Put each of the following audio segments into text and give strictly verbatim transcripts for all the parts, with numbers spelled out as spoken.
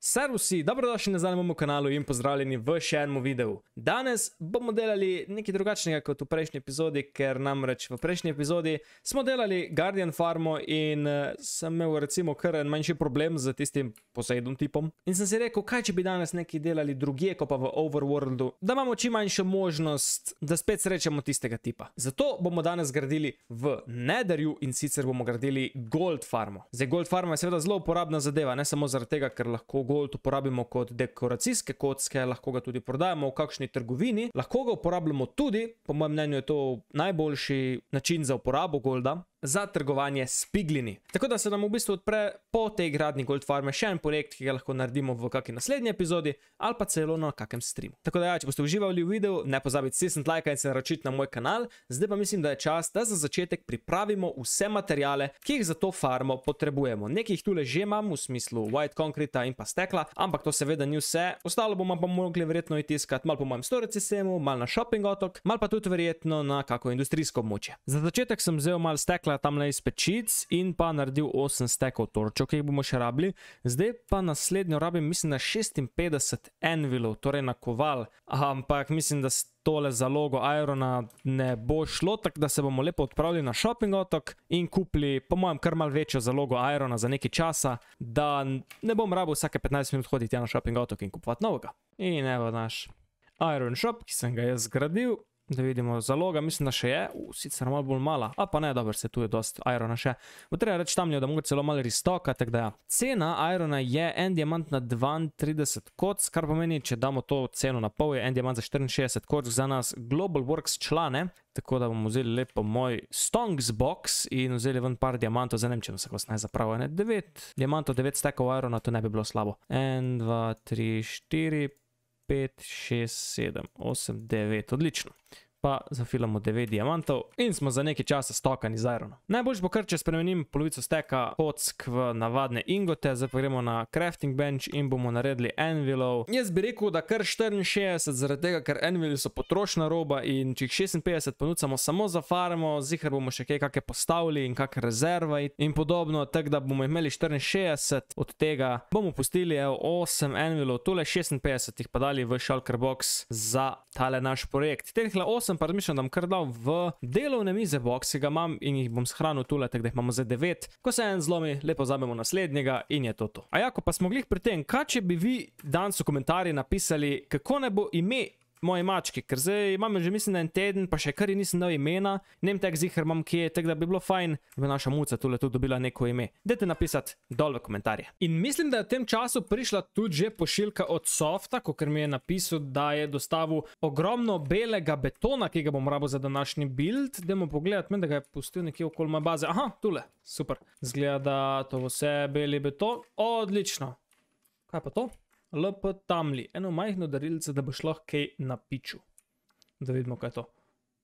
Servusi, dobrodošli nazaj na mojem kanalu in pozdravljeni v še enem videu. Danes bomo delali nekaj drugačnega kot v prejšnji epizodi, ker namreč v prejšnji epizodi smo delali Guardian Farmo in uh, sem imel recimo kar en manjši problem z tistim Poseidon tipom. In sem si rekel, kaj če bi danes nekaj delali drugje, ko pa v Overworldu, da imamo čim manjšo možnost, da spet srečamo tistega tipa. Zato bomo danes gradili v Netherju in sicer bomo gradili Gold Farmo. Zdaj, Gold Farma je seveda zelo uporabna zadeva, ne samo zaradi tega, ker lahko Gold uporabimo kot dekoracijske kocke, lahko ga tudi prodajamo v kakšni trgovini, lahko ga uporabljamo tudi, po mojem mnenju je to najboljši način za uporabo Golda, za trgovanje s piglini. Tako da se nam v bistvu odpre po tej gradnji Gold Farme še en projekt, ki ga lahko naredimo v kakšni naslednji epizodi ali pa celo na kakem streamu. Tako da ja, če boste uživali v videu, ne pozabite stisniti lajka in se naročiti na moj kanal. Zdaj pa mislim, da je čas, da za začetek pripravimo vse materiale, ki jih za to farmo potrebujemo. Nekaj jih tule že imam v smislu white concrete in pa stekla, ampak to seveda ni vse. Ostalo bomo pa mogli verjetno iti iskati malo po mojem storage sistemu, malo na shopping otok, malo pa tudi verjetno na kako industrijsko območje. Za začetek sem vzel malo stekla tamle iz pečic in pa naredil osem stekov torčev, ki jih bomo še rabili. Zdaj pa naslednjo rabim, mislim, na šestinpetdeset anvilov, torej na koval, ampak mislim, da tole zalogo irona ne bo šlo, tako da se bomo lepo odpravili na shopping otok in kupili, po mojem, kar malo večjo zalogo irona za nekaj časa, da ne bom rabil vsake petnajst minut hoditi na shopping otok in kupovati novega. In evo naš iron shop, ki sem ga jaz zgradil. Da vidimo, zaloga mislim, da še je, uh, sicer malo bolj mala, a pa ne, dobro, se tu je dosti irona še. Bo treba reči tam, da mogo celo malo restoka, tako da ja. Cena irona je en diamant na dvaintrideset kock, kar pomeni, če damo to ceno na pol, je en diamant za štiriinšestdeset kock za nas Globalworks člane, tako da bomo vzeli lepo moj Stonks box in vzeli ven par diamantov, za nemčino se vas naj zapravo, ne, devet diamantov, devet stekov irona, to ne bi bilo slabo. en, dva, tri, štiri, pet, šest, sedem, osem, devet, odlično. Pa zafilamo devet diamantov in smo za nekaj časa stokani z irona. Najboljš bo kar, če spremenim polovico steka kock v navadne ingote, zdaj pa gremo na crafting bench in bomo naredili anvilov. Jaz bi rekel, da kar štiriinšestdeset, zaradi tega, ker anvili so potrošna roba in če jih šestinpetdeset ponucamo samo za farmo, zihar bomo še kaj kakšne postavili in kakšne rezerve in podobno, tako da bomo imeli štiriinšestdeset, od tega bomo pustili evo, osem anvilov, tole šestinpetdeset jih pa dali v shulker box za tale naš projekt. Tehle osem pa razmišljam, da bom kar dal v delovne mize box, ki ga imam in jih bom shranil tule, tako da jih imamo za devet. Ko se en zlomi, lepo vzamemo naslednjega in je to to. A jako pa smo glih pri tem, kaj če bi vi danes v komentarji napisali, kako ne bo ime moje mačke, ker zdaj imam že mislim na en teden, pa še kar ji nisem dal imena, nem tek zihar imam kje, tako da bi bilo fajn, da bi naša muca tule tudi dobila neko ime. Dajte napisati dol v komentarje. In mislim, da je v tem času prišla tudi že pošiljka od Softa, kakor mi je napisal, da je dostavil ogromno belega betona, ki ga bom rabil za današnji build. Dajmo pogledati, meni da ga je pustil nekje okoli moje baze. Aha, tule, super. Zgleda, da to vse beli beton. Odlično. Kaj pa to? L P tamli, eno majhno darilce, da bo šlo kaj na piču. Da vidimo, kaj je to.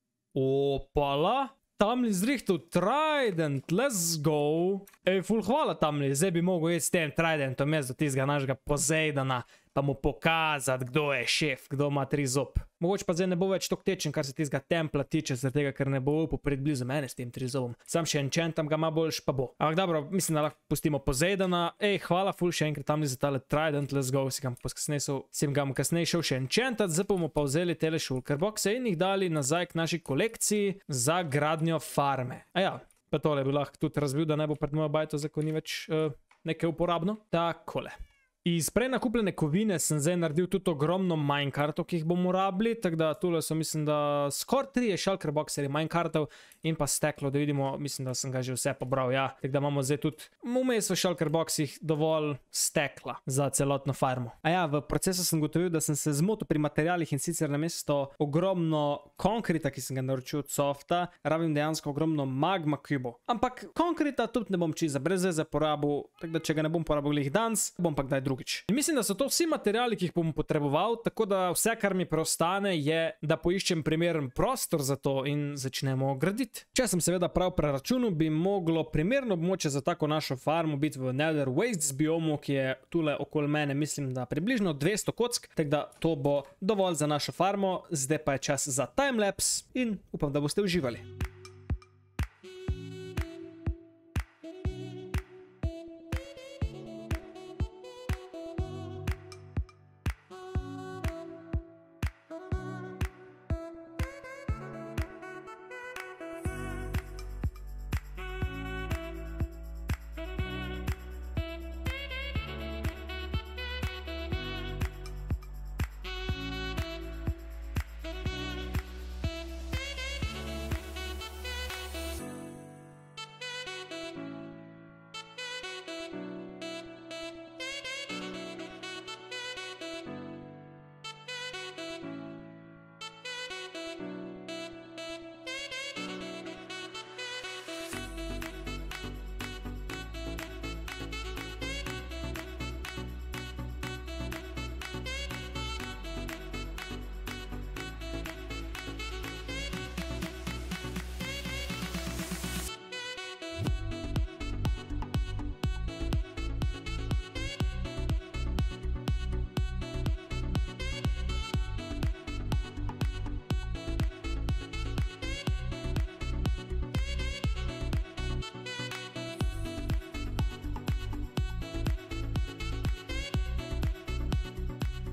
Opala, tamli zrihtel trident, let's go. Ej, ful hvala tamli, zdaj bi mogel jeti s tem tridentom, jaz do tistega našega Poseidona, pa mu pokazati, kdo je šef, kdo ima tri zob. Mogoče pa zdaj ne bo več tok tečen, kar se tistega templa tiče, zaradi tega, ker ne bo upal pred blizu mene s tem tri zobom. Sam še enchantam ga ima boljš, pa bo. Ampak dobro, mislim, da lahko pustimo Poseidona. Ej, hvala ful še enkrat tamli za tale trident, let's go, si ga bom kasneje šel še enchantat, zdaj bomo pa vzeli tele shulker boxe in jih dali nazaj k naši kolekciji za gradnjo farme. A ja, pa tole bi lahko tudi razbil, da ne bo pred mojo bajto, zdaj ko ni več uh, nekaj uporabno. Takole. Iz prej nakupljene kovine sem zdaj naredil tudi ogromno minecartov, ki jih bomo rabili, tako da tule so mislim, da skoraj tri shulker boxerji minecartov in pa steklo, da vidimo, mislim, da sem ga že vse pobral, ja, tako da imamo zdaj tudi vmes v shulker boxih dovolj stekla za celotno farmo. A ja, v procesu sem gotovil, da sem se zmotil pri materialih in sicer namesto ogromno konkrita, ki sem ga naročil od Softa, rabim dejansko ogromno magma kubov. Ampak konkrita tudi ne bom čisto brez veze porabil, tako da če ga ne bom porabil jih danes, bom pa kdaj drugi. In mislim, da so to vsi materiali, ki jih bom potreboval, tako da vse, kar mi preostane, je, da poiščem primeren prostor za to in začnemo graditi. Če sem seveda prav preračunal, bi moglo primerno območje za tako našo farmo biti v Nether Wastes biomu, ki je tule okoli mene, mislim, da približno dvesto kock, tako da to bo dovolj za našo farmo. Zdaj pa je čas za timelapse in upam, da boste uživali.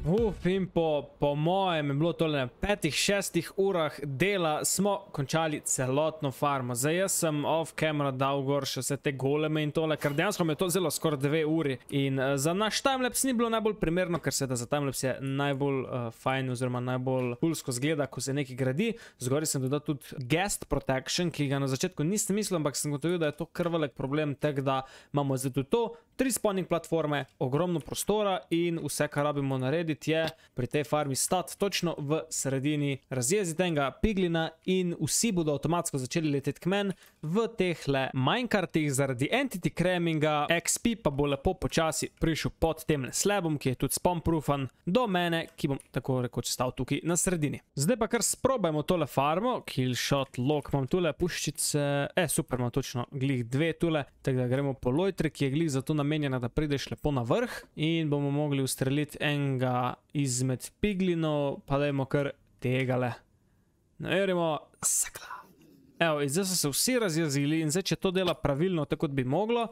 Uf, in po, po mojem je bilo tole na petih, šestih urah dela smo končali celotno farmo. Zdaj jaz sem off camera dal gor še vse te goleme in tole, ker dejansko me je to zelo skoraj dve uri. In uh, za naš timelapse ni bilo najbolj primerno, ker se da za timelapse je najbolj uh, fajn oziroma najbolj pulsko zgleda, ko se nekaj gradi. Zgori sem dodal tudi guest protection, ki ga na začetku nisem mislil, ampak sem gotovil, da je to kar velik problem, tak da imamo zdaj tudi to. Tri spawning platforme, ogromno prostora in vse, kar rabimo narediti, je pri tej farmi stati točno v sredini razjezitenega piglina in vsi bodo avtomatsko začeli leteti k meni v tehle minecartih zaradi entity craminga. X P pa bo lepo počasi prišel pod temle slabom, ki je tudi spawn-proofan do mene, ki bom tako rekoč stal tukaj na sredini. Zdaj pa kar sprobajmo tole farmo. Killshot, lock, imam tule puščice, e, super, imam točno glih dve tule, tako da gremo po lojtri, ki je glih za to namenjena, da prideš lepo na vrh in bomo mogli ustreliti enega izmed piglinov, pa dajmo kar tegale. Naverimo, sakla. Evo, in zdaj so se vsi razjezili in zdaj, če to dela pravilno, tako kot bi moglo,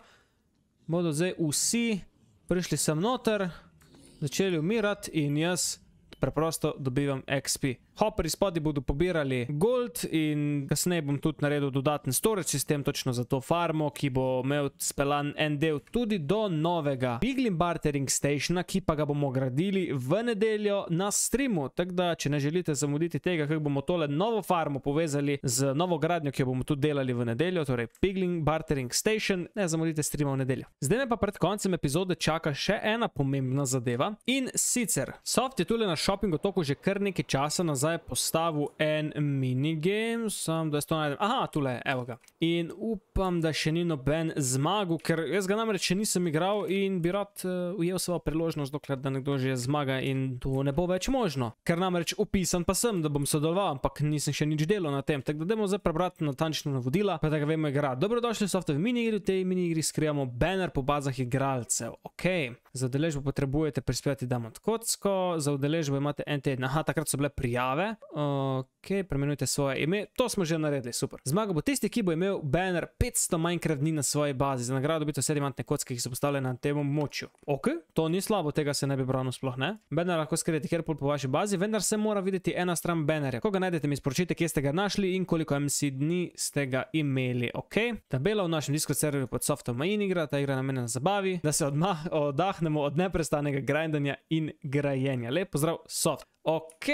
bodo zdaj vsi prišli sem noter, začeli umirati in jaz preprosto dobivam X P. Hopperji spodaj bodo pobirali gold in kasneje bom tudi naredil dodaten storage sistem točno za to farmo, ki bo imel speljan en del tudi do novega Piglin Bartering Stationa, ki pa ga bomo gradili v nedeljo na streamu. Tako da, če ne želite zamuditi tega, kako bomo tole novo farmo povezali z novo gradnjo, ki jo bomo tudi delali v nedeljo, torej Piglin Bartering Station, ne zamudite streama v nedeljo. Zdaj me pa pred koncem epizode čaka še ena pomembna zadeva in sicer Soft je tule na shopping otoku že kar nekaj časa nazaj zdaj postavil en minigame, sam da jaz to najdem. Aha, tule, evo ga. In upam, da še ni noben zmagal, ker jaz ga namreč še nisem igral in bi rad uh, ujel svojo priložnost, dokler da nekdo že zmaga in to ne bo več možno. Ker namreč upisan pa sem, da bom sodeloval, ampak nisem še nič delal na tem. Tako da dajmo zdaj prebrati natančno navodila, pa da ga vemo igrati. Dobrodošli v Softovi minigri, v tej minigri skrivamo banner po bazah igralcev. Ok, za udeležbo potrebujete prispevati Diamond kocko, za udeležbo imate en teden. Aha, takrat so bile prijave. Ok, premenujte svoje ime. To smo že naredili, super. Zmaga bo tisti, ki bo imel banner petsto Minecraft dni na svoji bazi. Za nagrado dobite vse diamantne kocke, ki so postavljene na tem območju. Ok, to ni slabo, tega se ne bi branil sploh, ne? Banner lahko skrijete kjerkoli po vaši bazi, vendar se mora videti ena stran bannerja. Ko ga najdete, mi sporočite, kje ste ga našli in koliko M C dni ste ga imeli. Ok, tabela v našem Discord serverju pod Softom igra, ta igra namenjena zabavi, da se oddahnemo od neprestanega grindanja in grajenja. Lep pozdrav, Soft. Ok,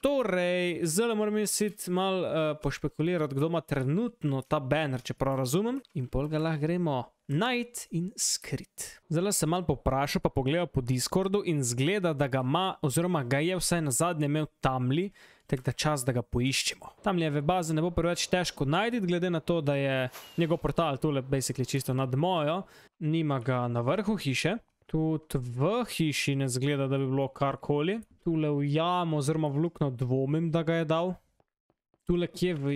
torej, zdaj moram misliti malo uh, pošpekulirati, kdo ima trenutno ta banner, če prav razumem. In pol ga lahko gremo night in skrit. Zdaj sem malo poprašal, pa pogledal po Discordu in zgleda, da ga ima, oziroma ga je vsaj na zadnje imel Tamli, tako da čas, da ga poiščemo. Tamlijeve baze ne bo preveč težko najti, glede na to, da je njegov portal tule basically čisto nad mojo, nima ga na vrhu hiše. Tudi v hiši ne zgleda, da bi bilo karkoli. Tule v jamo oziroma v luknjo dvomim, da ga je dal. Tule kje v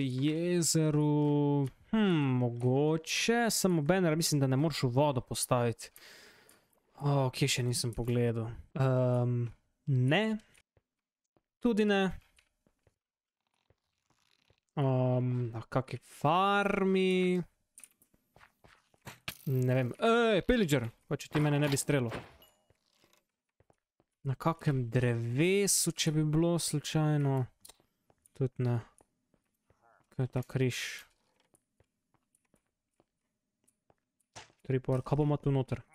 jezeru... Hm, mogoče. Samo banner, mislim, da ne moreš v vodo postaviti. O, kje še nisem pogledal. Um, ne. Tudi ne. Um, na kakej farmi... Ne vem. Ej, pillager! Pa če ti mene ne bi strelil. Na kakem drevesu, če bi bilo slučajno. Tudi ne. Kaj je ta križ? Tripor, kaj bomo tu noter?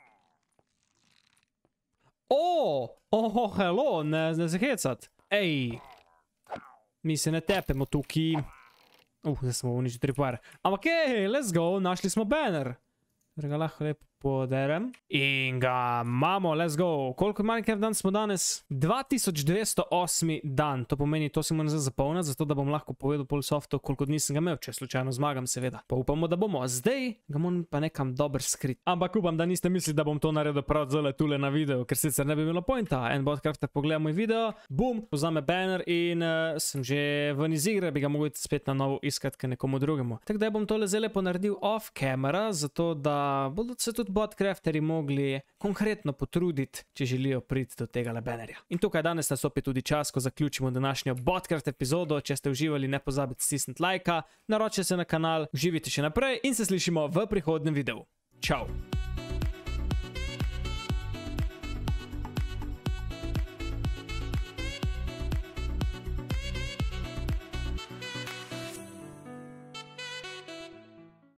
O! Oho, hello, ne, ne se hecat. Ej! Mi se ne tepemo tukaj. Uh, zdaj smo uničili tripor. Ampak ej, let's go, našli smo banner. Ga lahko lepo poderem. In ga imamo, let's go. Koliko Minecraft dan smo danes? dva tisoč dvesto osmi dan. To pomeni, to si moram zdaj zapolniti, zato da bom lahko povedal pol Softu, koliko dni sem ga imel, če slučajno zmagam, seveda. Pa upamo, da bomo. Zdaj ga moram pa nekam dober skrit. Ampak upam, da niste mislili, da bom to naredil prav zelo tule na video, ker sicer ne bi bilo pointa. En Botcrafter pogleda moj video, bum, vzame banner in uh, sem že ven iz igre, bi ga mogel spet na novo iskati k nekomu drugemu. Tako da bom tole zelo lepo naredil off camera, zato da bodo se tudi Botcrafterji mogli konkretno potruditi, če želijo priti do tega bannerja. In tukaj danes nastopi tudi čas, ko zaključimo današnjo Botcraft epizodo. Če ste uživali, ne pozabite stisniti lajka, naročite se na kanal, uživajte še naprej in se slišimo v prihodnjem videu. Čau!